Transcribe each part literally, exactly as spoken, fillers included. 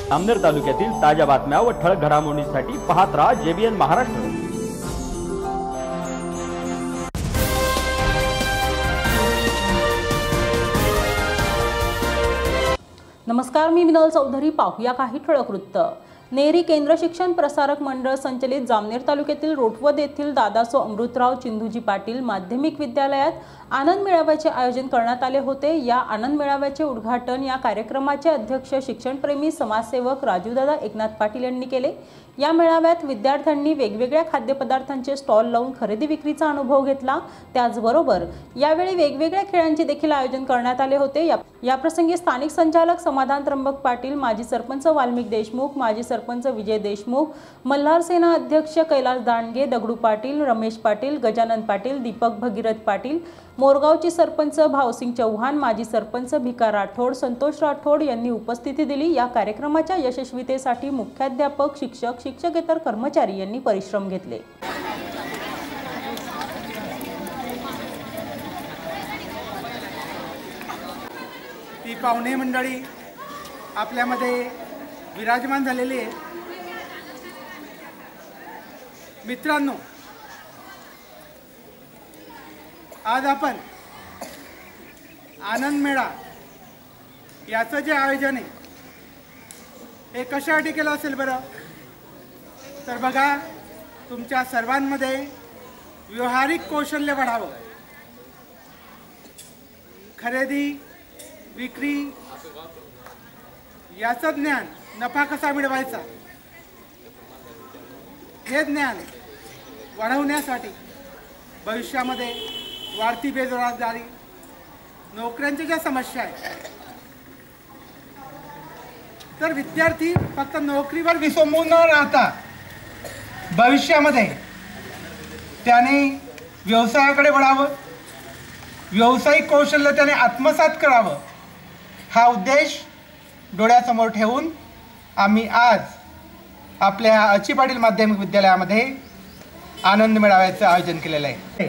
जामनेर तालुक्यातील ताज्या बातम्या व ठळक घडामोडींसाठी पाहत राहा जेबीएन महाराष्ट्र। नमस्कार, मी मिनल चौधरी। पाहूया काही ठळक वृत्त। नेरी केंद्र शिक्षण प्रसारक मंडळ संचलित जामनेर तालुक्यातील रोटवद येथील दादासो अमृतराव चिंधूजी पाटील माध्यमिक विद्यालयात आनंद मेळाव्याचे आयोजन करण्यात आले होते। या आनंद मेळाव्याचे उद्घाटन या कार्यक्रमाचे अध्यक्ष शिक्षणप्रेमी समाजसेवक राजूदादा एकनाथ पाटील यांनी केले। या मेळाव्यात विद्यार्थ्यांनी वेगवेगळ्या खाद्यपदार्थांचे स्टॉल लावून खरेदी विक्रीचा अनुभव घेतला। त्याचबरोबर यावेळी वेगवेगळ्या खेळांचे देखील आयोजन करण्यात आले होते। या प्रसंगी स्थानिक संचालक समाधान त्र्यंबक पाटील, माजी सरपंच वाल्मिक देशमुख, माजी सरपंच विजय देशमुख, मल्हार सेना अध्यक्ष कैलास दांडगे, दगडू पाटील, रमेश पाटील, गजानन पाटील, दीपक भगीरथ पाटील, मोरगावची सरपंच भावसिंग चौहान, माजी सरपंच भिका राठोड, संतोष राठोड यांनी उपस्थिती दिली। या कार्यक्रमाच्या यशस्वीतेसाठी मुख्याध्यापक, शिक्षक, शिक्षकेतर कर्मचारी यांनी परिश्रम घेतले। ती पाहुणे मंडळी आपल्यामध्ये विराजमान झालेली आहे। मित्रांनो, आज आपण आनंद मेळा याचं जे आयोजन आहे हे कशासाठी केलं असेल बरं? तर बघा, तुमच्या सर्वांमध्ये व्यावहारिक कौशल्य वाढावं, खरेदी विक्री याचं ज्ञान, नफा कसा मिळवायचा हे ज्ञान वाढवण्यासाठी भविष्यामध्ये वाढती बेरोजगारी, नोकऱ्यांच्या ज्या समस्या आहेत, तर विद्यार्थी फक्त नोकरीवर विसंबून न राहता भविष्यामध्ये त्याने व्यवसायाकडे वळावं, व्यावसायिक कौशल्य त्याने आत्मसात करावं, हा उद्देश डोळ्यासमोर ठेवून आम्ही आज आपल्या अची पाटील माध्यमिक विद्यालयामध्ये आनंद मेळाव्याचं आयोजन केलेलं आहे।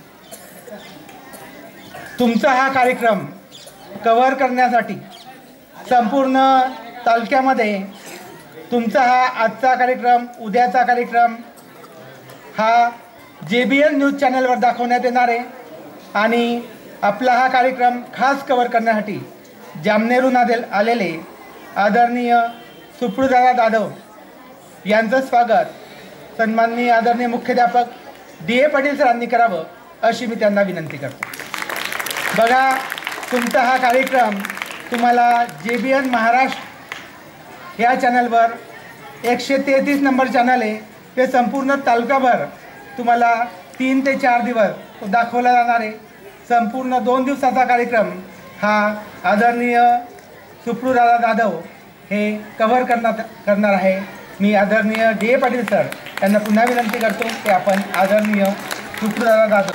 तुमचा हा कार्यक्रम कव्हर करण्यासाठी संपूर्ण तालुक्यामध्ये तुमचा हा आजचा कार्यक्रम, उद्याचा कार्यक्रम हा जेबीएन न्यूज चॅनलवर दाखवण्यात येणार आहे। आणि आपला हा कार्यक्रम खास कव्हर करण्यासाठी जामनेरहून आलेले आदरणीय सुप्रदादा जाधव यांचं स्वागत सन्माननीय आदरणीय मुख्याध्यापक डी ए पाटील सरांनी करावं अशी मी त्यांना विनंती करतो। बघा, तुमचा हा कार्यक्रम तुम्हाला जेबीएन महाराष्ट्र या चॅनलवर एकशे तेहतीस नंबर चॅनल आहे, ते संपूर्ण तालुकाभर तुम्हाला तीन ते चार दिवस दाखवला जाणार आहे। संपूर्ण दोन दिवसाचा कार्यक्रम हा आदरणीय सुप्रदादा जाधव हे कव्हर करण्यात करणार आहे। मी आदरणीय डी ए पाटील सर यांना पुन्हा विनंती करतो की आपण आदरणीय सुप्रदादा जाधव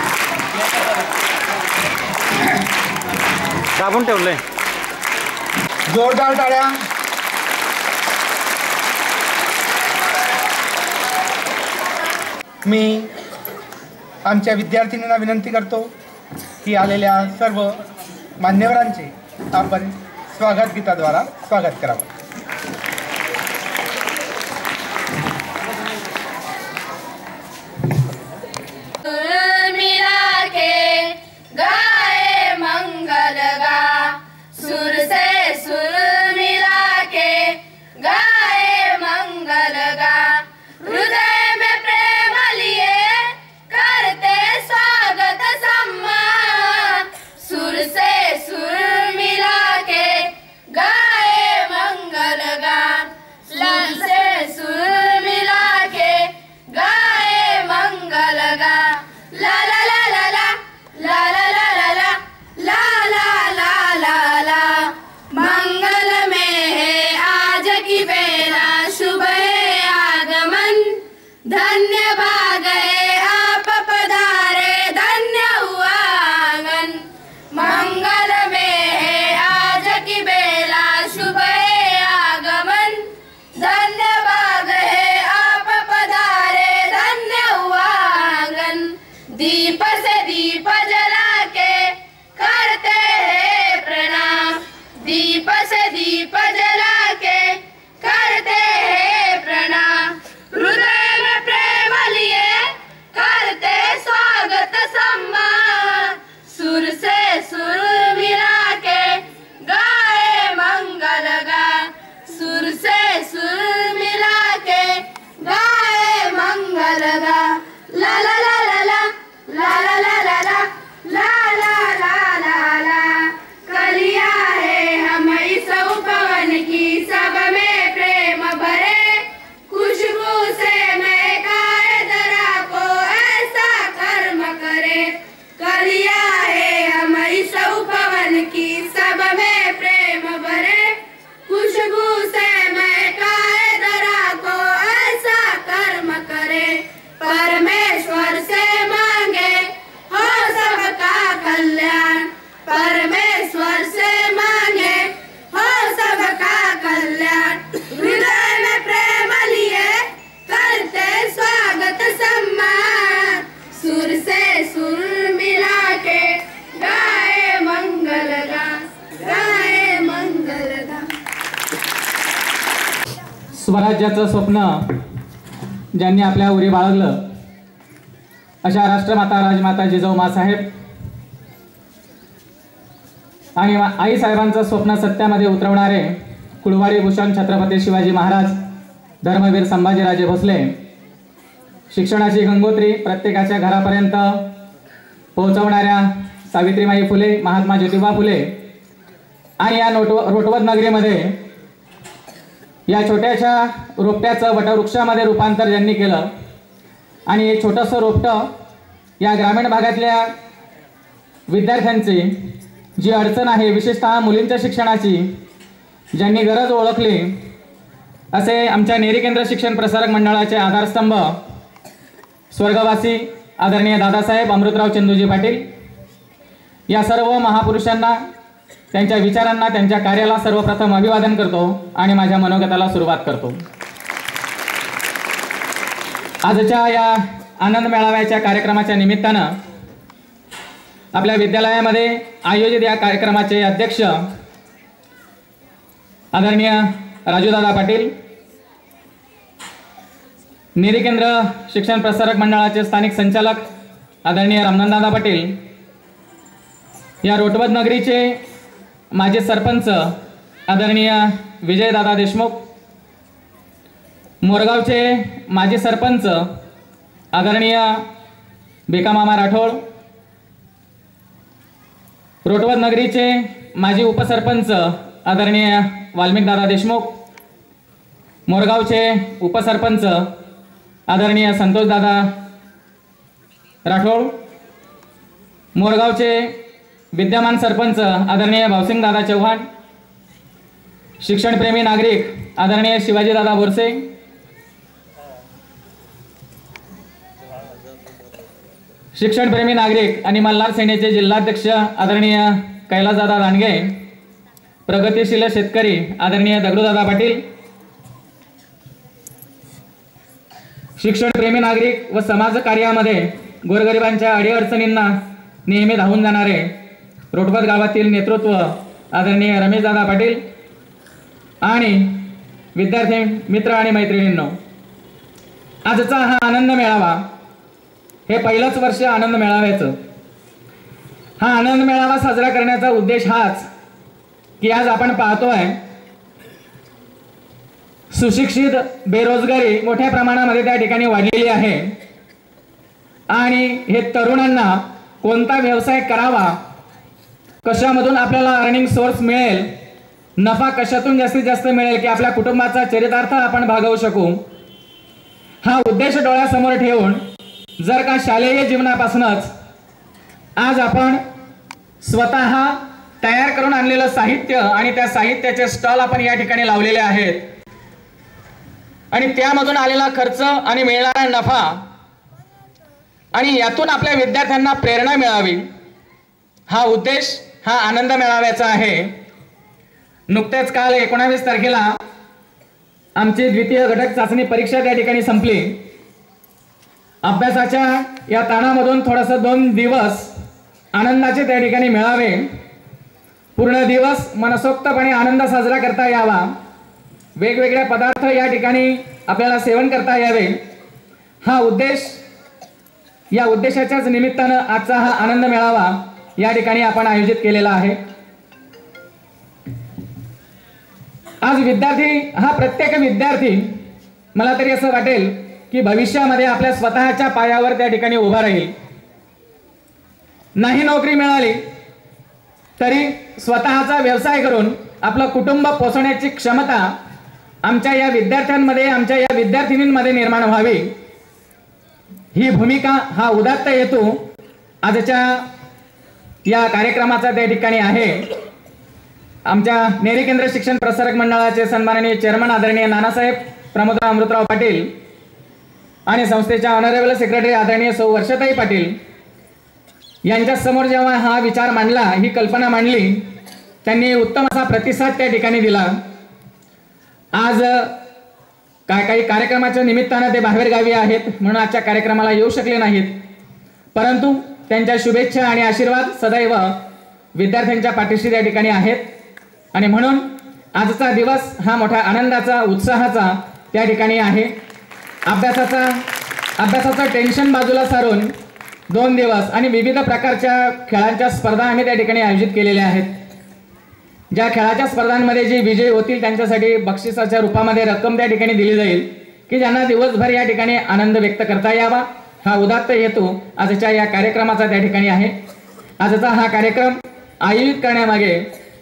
दाबून ठेवलंय, जोरदार टाळ्या। मी आमच्या विद्यार्थिनींना विनंती करतो की आलेल्या सर्व मान्यवरांचे आपण स्वागत गीताद्वारा स्वागत करावं। दीप से दीप जला के स्वराज्याचं स्वप्न ज्यांनी आपल्या उरी बाळगलं अशा राष्ट्रमाता राजमाता जिजाऊ माँसाहेब आणि आई साहेबांचं स्वप्न सत्यामध्ये उतरवणारे कुळवाडी भूषण छत्रपती शिवाजी महाराज धर्मवीर संभाजीराजे भोसले शिक्षणाची गंगोत्री प्रत्येकाच्या घरापर्यंत पोहोचवणाऱ्या सावित्रीबाई फुले महात्मा ज्योतिबा फुले आणि या नोट रोटवत नगरीमध्ये या छोट्याशा रोपट्याचं वटवृक्षामध्ये रूपांतर ज्यांनी केलं आणि हे छोटंसं रोपटं या ग्रामीण भागातल्या विद्यार्थ्यांची जी अडचण आहे विशेषतः मुलींच्या शिक्षणाची ज्यांनी गरज ओळखली असे आमच्या नेरी केंद्र शिक्षण प्रसारक मंडळाचे आधारस्तंभ स्वर्गवासी आदरणीय दादासाहेब अमृतराव चंदूजी पाटील या सर्व महापुरुषांना त्यांच्या विचारांना त्यांच्या कार्याला सर्वप्रथम अभिवादन करतो आणि माझ्या मनोगताला सुरुवात करतो। आजच्या या आनंद मेळाव्याच्या कार्यक्रमाच्या निमित्तानं आपल्या विद्यालयामध्ये आयोजित या कार्यक्रमाचे अध्यक्ष आदरणीय राजूदादा पाटील, नेरी केंद्र शिक्षण प्रसारक मंडळाचे स्थानिक संचालक आदरणीय रामनंदादा पाटील, या रोटवत नगरीचे माजी सरपंच आदरणीय विजयदादा देशमुख, मोरगावचे माजी सरपंच आदरणीय बेकामामा राठोड, रोटवत नगरीचे माजी उपसरपंच आदरणीय वाल्मिकदादा देशमुख, मोरगावचे उपसरपंच आदरणीय संतोषदादा राठोड, मोरगावचे विद्यमान सरपंच आदरणीय भावसिंगदादा चव्हाण, शिक्षणप्रेमी नागरिक आदरणीय शिवाजीदादा बोरसे, शिक्षणप्रेमी नागरिक आणि मल्हार सेनेचे जिल्हाध्यक्ष आदरणीय कैलासदादा दांडगे, प्रगतिशील शेतकरी आदरणीय दगडूदादा पाटील, शिक्षणप्रेमी नागरिक व समाज कार्यामध्ये गोरगरिबांच्या अडीअडचणींना नेहमी धावून जाणारे रोटवत गावातील नेतृत्व आदरणीय रमेशदादा पाटील आणि विद्यार्थी मित्र आणि मैत्रिणींनो, आजचा हा आनंद मेळावा हे पहिलंच वर्ष आनंद मेळाव्याचं। हा आनंद मेळावा साजरा करण्याचा उद्देश हाच की आज आपण पाहतोय सुशिक्षित बेरोजगारी मोठ्या प्रमाणामध्ये त्या ठिकाणी वाढलेली आहे आणि हे तरुणांना कोणता व्यवसाय करावा, कशामधून आपल्याला अर्निंग सोर्स मिळेल, नफा कशातून जास्तीत जास्त मिळेल की आपल्या कुटुंबाचा चरितार्थ आपण भागवू शकू, हा उद्देश डोळ्यासमोर ठेवून जर का शालेय जीवनापासूनच आज आपण स्वतः तयार करून आणलेलं साहित्य आणि त्या साहित्याचे स्टॉल आपण या ठिकाणी लावलेले आहेत आणि त्यामधून आलेला खर्च आणि मिळणारा नफा आणि यातून आपल्या विद्यार्थ्यांना प्रेरणा मिळावी, हा उद्देश हा आनंद मेळाव्याचा आहे। नुकतेच काल एकोणावीस तारखेला आमची द्वितीय घटक चाचणी परीक्षा त्या ठिकाणी संपली। अभ्यासाच्या या ताणामधून थोडंसं दोन दिवस आनंदाचे त्या ठिकाणी मिळावे, पूर्ण दिवस मनसोक्तपणे आनंद साजरा करता यावा, वेगवेगळे पदार्थ या ठिकाणी आपल्याला सेवन करता यावे, हा उद्देश या उद्देशाच्याच निमित्तानं आजचा हा आनंद मेळावा या ठिकाणी आपण आयोजित केलेला आहे। आज विद्यार्थी हा प्रत्येक विद्यार्थी मला तरी असं वाटेल की भविष्यामध्ये आपल्या स्वतःच्या पायावर त्या ठिकाणी उभा राहील। नाही नोकरी मिळाली तरी स्वतःचा व्यवसाय करून आपलं कुटुंब पोषण्याची क्षमता आमच्या या विद्यार्थ्यांमध्ये आमच्या या विद्यार्थिनींमध्ये निर्माण व्हावी, ही भूमिका हा उदात्त हेतू आजच्या या कार्यक्रमाचा त्या ठिकाणी आहे। आमच्या नेरी केंद्र शिक्षण प्रसारक मंडळाचे सन्माननीय चेअरमन आदरणीय नानासाहेब प्रमोदराव अमृतराव पाटील आणि संस्थेच्या ऑनरेबल सेक्रेटरी आदरणीय सौ वर्षाताई पाटील यांच्या समोर जेव्हा हा विचार मांडला, ही कल्पना मांडली, त्यांनी उत्तम असा प्रतिसाद त्या ठिकाणी दिला। आज काय काही कार्यक्रमाच्या निमित्तानं ते बाहेर गावी आहेत म्हणून आजच्या कार्यक्रमाला येऊ शकले नाहीत, परंतु त्यांच्या शुभेच्छा आणि आशीर्वाद सदैव विद्यार्थ्यांच्या पाठीशी त्या ठिकाणी आहेत आणि म्हणून आजचा दिवस हा मोठा आनंदाचा उत्साहाचा त्या ठिकाणी आहे. अभ्यासाचा अभ्यासाचं टेन्शन बाजूला सारून दोन दिवस आणि विविध प्रकारच्या खेळांच्या स्पर्धा आम्ही त्या ठिकाणी आयोजित केलेल्या आहेत. ज्या खेळाच्या स्पर्धांमध्ये जे विजयी होतील त्यांच्यासाठी बक्षिसाच्या रूपामध्ये रक्कम त्या ठिकाणी दिली जाईल की ज्यांना दिवसभर या ठिकाणी आनंद व्यक्त करता यावा. हा उदात्त हेतू आजच्या या कार्यक्रमाचा त्या ठिकाणी आहे. आजचा हा कार्यक्रम आयोजित करण्यामागे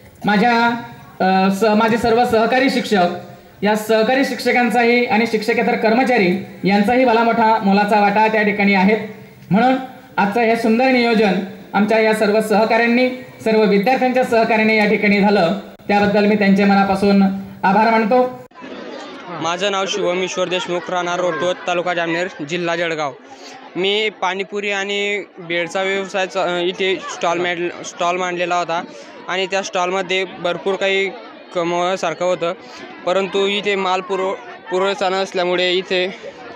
माझ्या स माझे सर्व सहकारी शिक्षक, या सहकारी शिक्षकांचाही आणि शिक्षकेतर कर्मचारी यांचाही भला मोठा मोलाचा वाटा त्या ठिकाणी आहेत. म्हणून आजचं हे सुंदर नियोजन आमच्या या सर्व सहकाऱ्यांनी, सर्व विद्यार्थ्यांच्या सहकार्याने या ठिकाणी झालं, त्याबद्दल मी त्यांच्या मनापासून आभार मानतो. माझं नाव शुभम ईश्वर देशमुख, राहणार रोटवत, तालुका जामनेर, जिल्हा जळगाव. मी पाणीपुरी आणि बेडचा व्यवसाय इथे स्टॉल मॅड स्टॉल मांडलेला होता आणि त्या स्टॉलमध्ये भरपूर काही कमवण्यासारखं होतं, परंतु इथे माल पुरव पुरवठा नसल्यामुळे इथे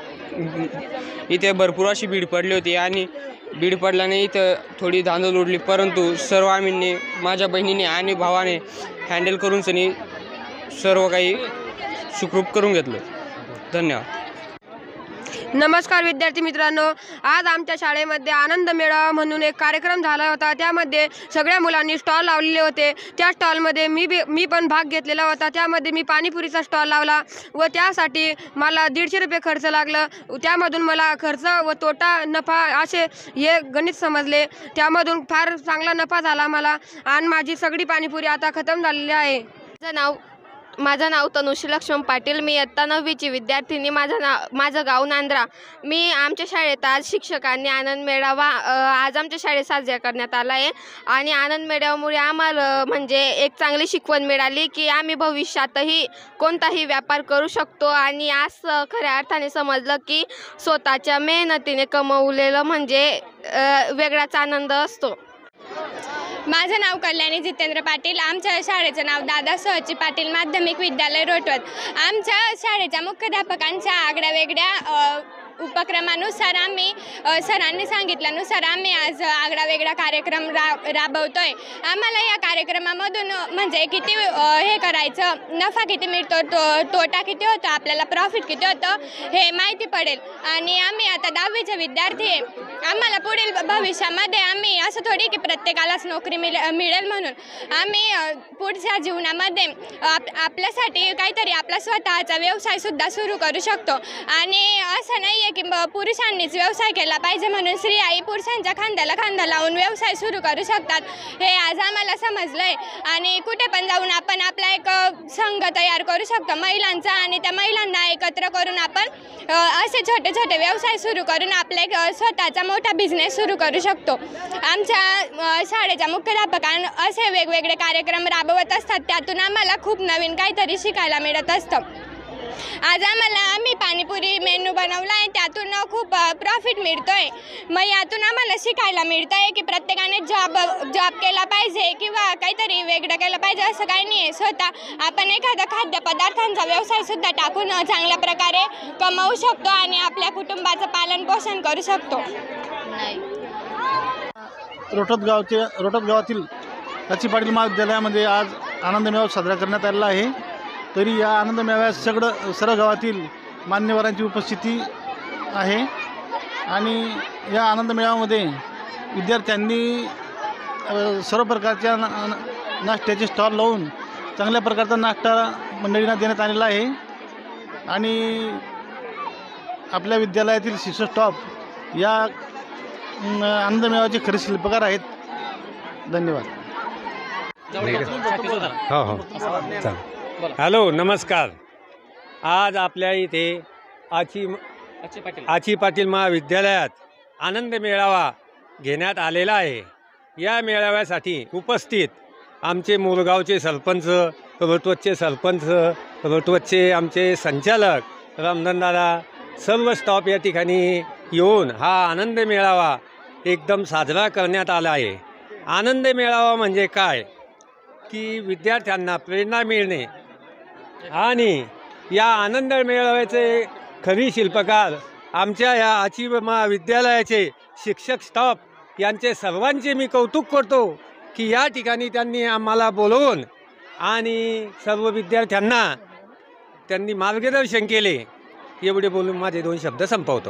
इथे भरपूर अशी भीड पडली होती आणि भीड पडल्याने इथं थोडी धांदल उडली, परंतु सर्व आम्ही माझ्या बहिणीने आणि भावाने हँडल करून सनी सर्व काही सुखरूप करून घेतलं. धन्यवाद. नमस्कार विद्यार्थी मित्रांनो, आज आमच्या शाळेमध्ये आनंद मेळावा म्हणून एक कार्यक्रम झाला होता. त्यामध्ये सगळ्या मुलांनी स्टॉल लावलेले होते. त्या स्टॉलमध्ये मी बी मी पण भाग घेतलेला होता. त्यामध्ये मी पाणीपुरीचा स्टॉल लावला व त्यासाठी मला दीडशे रुपये खर्च लागलं. त्यामधून मला खर्च व तोटा नफा असे हे गणित समजले. त्यामधून फार चांगला नफा झाला मला आणि माझी सगळी पाणीपुरी आता खतम झालेली आहे. माझं नाव माझं नाव तनुश्री लक्ष्मण पाटील. मी इयत्ता नववीची विद्यार्थिनी. माझं नाव माझं गाव नांद्रा. मी आमच्या शाळेत आज शिक्षकांनी आनंद मेळावा आज आमच्या शाळेत साजरा करण्यात आला आहे आणि आनंद मेळाव्यामुळे आम्हाला म्हणजे एक चांगली शिकवण मिळाली की आम्ही भविष्यातही कोणताही व्यापार करू शकतो आणि आज खऱ्या अर्थाने समजलं की स्वतःच्या मेहनतीने कमवलेलं म्हणजे वेगळाच आनंद असतो. माझं नाव कल्याणी जितेंद्र पाटील. आमच्या शाळेचं नाव दादा सोहची पाटील माध्यमिक विद्यालय रोटवत. आमच्या शाळेच्या मुख्याध्यापकांच्या आगळ्या वेगळ्या उपक्रमानुसार आम्ही सरांनी सांगितल्यानुसार आम्ही आज आगळा वेगळा कार्यक्रम रा राबवतो आहे. आम्हाला या कार्यक्रमामधून म्हणजे किती हे करायचं, नफा किती मिळतो, तो तोटा किती होतो, आपल्याला प्रॉफिट किती होतं हे माहिती पडेल. आणि आम्ही आता दहावीचे विद्यार्थी आहे. आम्हाला पुढील भविष्यामध्ये आम्ही असं थोडी की प्रत्येकालाच नोकरी मिळे मिळेल म्हणून आम्ही पुढच्या जीवनामध्ये आप आपल्यासाठी काहीतरी आपला स्वतःचा व्यवसायसुद्धा सुरू करू शकतो. आणि असं नाही की पुरुषांनीच व्यवसाय केला पाहिजे म्हणून स्त्रियाही पुरुषांच्या खांद्याला खांदा लावून व्यवसाय सुरू करू शकतात, हे आज आम्हाला समजलंय. आणि कुठे पण जाऊन आपण आपला एक संघ तयार करू शकतो महिलांचा आणि त्या महिलांना एकत्र करून आपण असे छोटे छोटे व्यवसाय सुरू करून आपला एक स्वतःचा मोठा बिझनेस सुरू करू शकतो. आमच्या शाळेच्या मुख्याध्यापकां असे वेगवेगळे कार्यक्रम राबवत असतात, त्यातून आम्हाला खूप नवीन काहीतरी शिकायला मिळत असतं. आज आम्हाला आम्ही पाणीपुरी मेनू बनवला आहे, त्यातून खूप प्रॉफिट मिळतोय. मग यातून आम्हाला शिकायला मिळतंय की प्रत्येकाने जॉब जॉब केला पाहिजे किंवा काहीतरी वेगळं केलं पाहिजे असं काही नाही आहे. स्वतः आपण एखादा खाद्यपदार्थांचा व्यवसायसुद्धा टाकून चांगल्या प्रकारे कमवू शकतो आणि आपल्या कुटुंबाचं पालन पोषण करू शकतो. रोटत गावचे रोटत गावातील लक्ष्मी पाटील महाविद्यालयामध्ये आज आनंद मेळावा साजरा करण्यात आलेला आहे. तरी या आनंद मेळाव्यात सगळं सर्व गावातील मान्यवरांची उपस्थिती आहे आणि या आनंद मेळाव्यामध्ये विद्यार्थ्यांनी सर्व प्रकारच्या ना नाश्त्याचे स्टॉल लावून चांगल्या प्रकारचा नाश्ता मंडळींना देण्यात आलेला आहे. आणि आपल्या विद्यालयातील शिक्षक स्टाफ या आनंद मेळाव्याचे खरे शिल्पकार आहेत. धन्यवाद. हो हो चालेल. हॅलो नमस्कार. आज आपल्या इथे आची आची पाटील महाविद्यालयात आनंद मेळावा घेण्यात आलेला आहे. या मेळाव्यासाठी उपस्थित आमचे मोरगावचे सरपंच, रोटवतचे सरपंच, रोटवतचे आमचे संचालक रामधनदादा, सर्व स्टाफ या ठिकाणी येऊन हा आनंद मेळावा एकदम साजरा करण्यात आला आहे. आनंद मेळावा म्हणजे काय की विद्यार्थ्यांना प्रेरणा मिळणे आणि या आनंद मेळाव्याचे खरी शिल्पकार आमच्या या आची महाविद्यालयाचे शिक्षक स्टाफ यांचे सर्वांचे मी कौतुक करतो की या ठिकाणी त्यांनी आम्हाला बोलवून आणि सर्व विद्यार्थ्यांना त्यांनी मार्गदर्शन केले. एवढे बोलून माझे दोन शब्द संपवतो.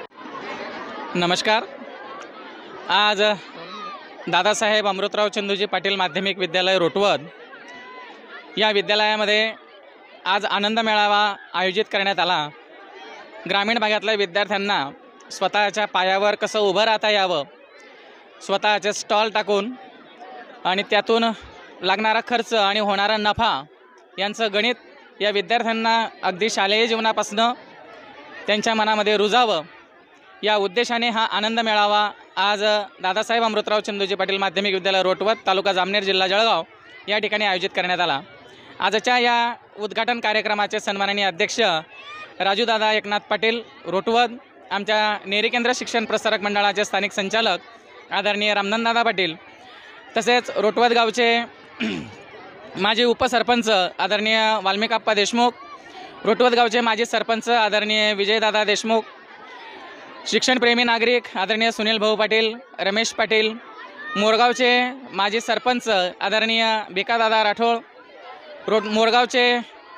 नमस्कार. आज दादासाहेब अमृतराव चंदूजी पाटील माध्यमिक विद्यालय रोटवद या विद्यालयामध्ये आज आनंद मेळावा आयोजित करण्यात आला. ग्रामीण भागातल्या विद्यार्थ्यांना स्वतःच्या पायावर कसं उभं राहता यावं, स्वतःचे स्टॉल टाकून आणि त्यातून लागणारा खर्च आणि होणारा नफा यांचं गणित या विद्यार्थ्यांना अगदी शालेय जीवनापासून त्यांच्या मनामध्ये रुजावं या उद्देशाने हा आनंद मेळावा आज दादासाहेब अमृतराव चंदूजी पाटील माध्यमिक विद्यालय रोटवद तालुका जामनेर जिल्हा जळगाव या ठिकाणी आयोजित करण्यात आला. आजच्या या उद्घाटन कार्यक्रमाचे सन्माननीय अध्यक्ष राजूदादा एकनाथ पाटील रोटवद, आमच्या नेरी केंद्र शिक्षण प्रसारक मंडळाचे स्थानिक संचालक आदरणीय रामधनदादा पाटील, तसेच रोटवद गावचे माजी उपसरपंच आदरणीय वाल्मिकाप्पा देशमुख, रोटवद गावचे माजी सरपंच आदरणीय विजयदादा देशमुख, शिक्षणप्रेमी नागरिक आदरणीय सुनील भाऊ पाटील, रमेश पाटील, मोरगावचे माजी सरपंच आदरणीय भिकादादा राठोड, रोट मोरगावचे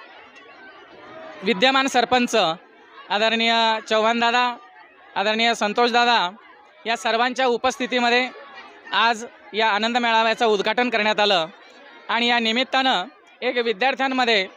विद्यमान सरपंच आदरणीय चव्हाणदादा, आदरणीय संतोषदादा या सर्वांच्या उपस्थितीमध्ये आज या आनंद मेळाव्याचं उद्घाटन करण्यात आलं. आणि या निमित्तानं एक विद्यार्थ्यांमध्ये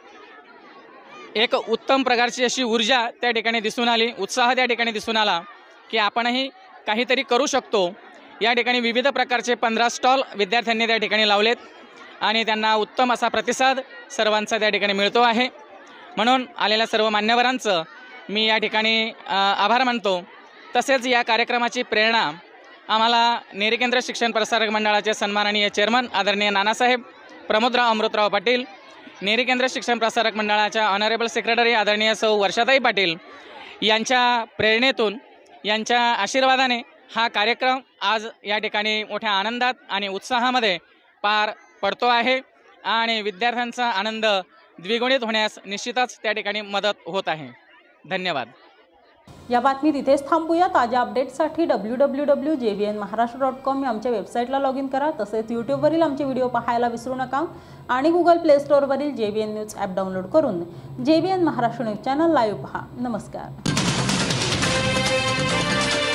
एक उत्तम प्रकारची अशी ऊर्जा त्या ठिकाणी दिसून आली, उत्साह त्या ठिकाणी दिसून आला की आपणही काहीतरी करू शकतो. या ठिकाणी विविध प्रकारचे पंधरा स्टॉल विद्यार्थ्यांनी त्या ठिकाणी लावलेत आणि त्यांना उत्तम असा प्रतिसाद सर्वांचा त्या ठिकाणी मिळतो आहे. म्हणून आलेल्या सर्व मान्यवरांचं मी या ठिकाणी आभार मानतो. तसेच या कार्यक्रमाची प्रेरणा आम्हाला नेरी केंद्र शिक्षण प्रसारक मंडळाचे सन्माननीय चेअरमन आदरणीय नानासाहेब प्रमोदराव अमृतराव पाटील, नेरी केंद्र शिक्षण प्रसारक मंडळाच्या ऑनरेबल सेक्रेटरी आदरणीय सौ वर्षाताई पाटील यांच्या प्रेरणेतून, यांच्या आशीर्वादाने हा कार्यक्रम आज या ठिकाणी मोठ्या आनंदात आणि उत्साहामध्ये पार पडतो आहे आणि विद्यार्थ्यांचा आनंद द्विगुणित होण्यास निश्चितच त्या ठिकाणी मदत होत आहे. धन्यवाद. या बातमी तिथेच थांबूया. ताज्या अपडेट्ससाठी W W W J B N Maharashtra dot com या आमच्या वेबसाईटला लॉग इन करा. तसेच यूट्यूबवरील आमचे व्हिडिओ पाहायला विसरू नका आणि गुगल प्ले स्टोअरवरील J B N news app download करून J B N Maharashtra news channel live पहा. नमस्कार.